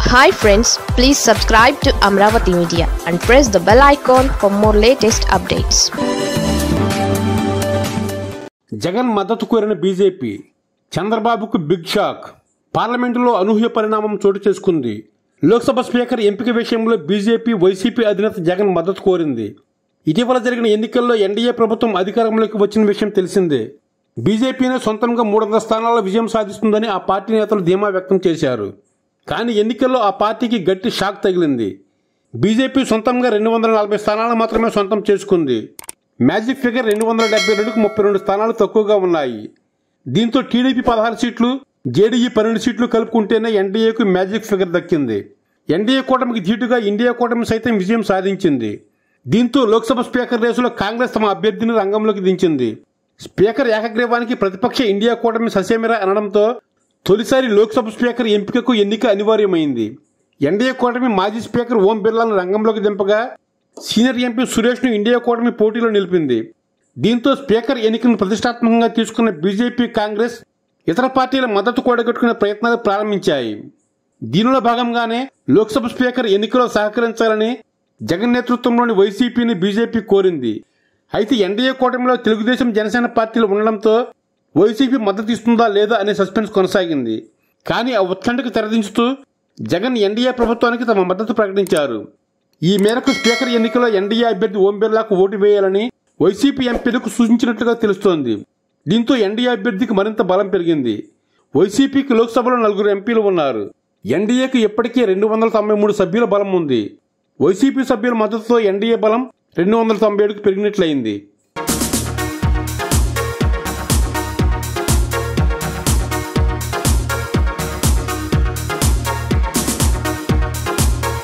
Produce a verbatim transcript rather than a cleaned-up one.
Hi friends, please subscribe to Amravati Media and press the bell icon for more latest updates. Jagan మద్దతు కోరిన BJP చంద్రబాబుకు big shock. పార్లమెంటులో అనూహ్య పరిణామం చోటు చేసుకుంది. లోక్సభ స్పీకర్ ఎంపిక విషయంలో బీజేపీ వైసీపీ అధినేత జగన్ మద్దతు కోరింది. ఇటీవల జరిగిన ఎన్నికల్లో ఎన్డీఏ ప్రభుత్వం అధికారంలోకి వచ్చిన విషయం తెలిసిందే. బీజేపీనే సొంతంగా మూడు వందల స్థానాల్లో విజయం సాధిస్తుందని ఆ పార్టీ నేతలు ధీమా వ్యక్తం చేశారు. కానీ ఎన్నికల్లో ఆ పార్టీకి గట్టి షాక్ తగిలింది. బీజేపీ సొంతంగా రెండు వందల నలభై స్థానాలు మాత్రమే సొంతం చేసుకుంది. మ్యాజిక్ ఫిగర్ రెండు వందల డెబ్బై రెండుకు ముప్పై రెండు స్థానాలు తక్కువగా ఉన్నాయి. దీంతో టీడీపీ పదహారు సీట్లు, జేడీయూ పన్నెండు సీట్లు కలుపుకుంటేనే ఎన్డీఏకు మ్యాజిక్ ఫిగర్ దక్కింది. ఎన్డీఏ కూటమికి ధీటుగా ఇండియా కూటమి సైతం విజయం సాధించింది. దీంతో లోక్సభ స్పీకర్ రేసులో కాంగ్రెస్ తమ అభ్యర్థిని రంగంలోకి దించింది. స్పీకర్ ఏకగ్రీవానికి ప్రతిపక్ష ఇండియా కూటమి ససేమిరా అనడంతో తొలిసారి లోక్సభ స్పీకర్ ఎంపికకు ఎన్నిక అనివార్యమైంది. ఎన్డీఏ కూటమి మాజీ స్పీకర్ ఓం బిర్లాను రంగంలోకి దింపగా సీనియర్ ఎంపీ సురేష్ను ఇండియా కూటమి పోటీలో నిలిపింది. దీంతో స్పీకర్ ఎన్నికను ప్రతిష్టాత్మకంగా తీసుకున్న బీజేపీ, కాంగ్రెస్ ఇతర పార్టీల మద్దతు కూడగట్టుకునే ప్రయత్నాలు ప్రారంభించాయి. దీనిలో భాగంగానే లోక్సభ స్పీకర్ ఎన్నికలో సహకరించాలని జగన్ నేతృత్వంలోని వైసీపీని బీజేపీ కోరింది. అయితే ఎన్డీఏ కూటమిలో తెలుగుదేశం, జనసేన పార్టీలు ఉండడంతో వైసీపీ మద్దతు ఇస్తుందా లేదా అనే సస్పెన్స్ కొనసాగింది. కానీ ఆ ఉత్కంఠకు తెరదించుతూ జగన్ ఎన్డీఏ ప్రభుత్వానికి తమ మద్దతు ప్రకటించారు. ఈ మేరకు స్పీకర్ ఎన్నికలో ఎన్డీఏ అభ్యర్థి ఓం బిర్లాకు ఓటు వేయాలని వైసీపీ ఎంపీలకు సూచించినట్లుగా తెలుస్తోంది. దీంతో ఎన్డీఏ అభ్యర్థికి మరింత బలం పెరిగింది. వైసీపీకి లోక్సభలో నలుగురు ఎంపీలు ఉన్నారు. ఎన్డీఏకు ఇప్పటికే రెండు వందల తొంభై మూడు సభ్యుల బలం ఉంది. వైసీపీ సభ్యుల మద్దతుతో ఎన్డీఏ బలం రెండు వందల తొంభై ఏడుకు పెరిగినట్లయింది.